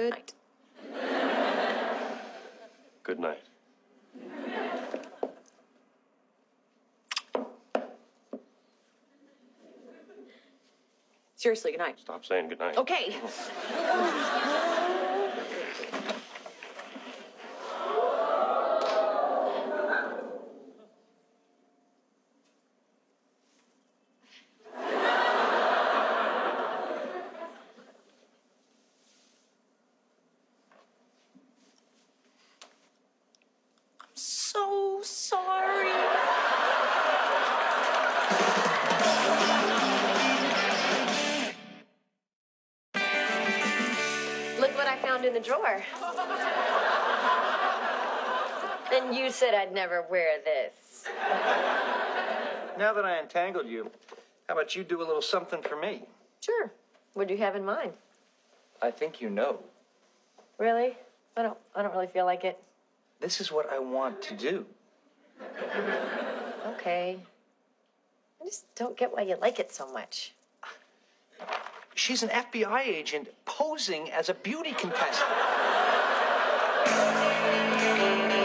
Good night. Good night. Seriously, good night. Stop saying good night. Okay. I'm so sorry. Look what I found in the drawer. And you said I'd never wear this. Now that I entangled you, how about you do a little something for me? Sure. What do you have in mind? I think you know. Really? I don't really feel like it. This is what I want to do. Okay. I just don't get why you like it so much. She's an FBI agent posing as a beauty contestant.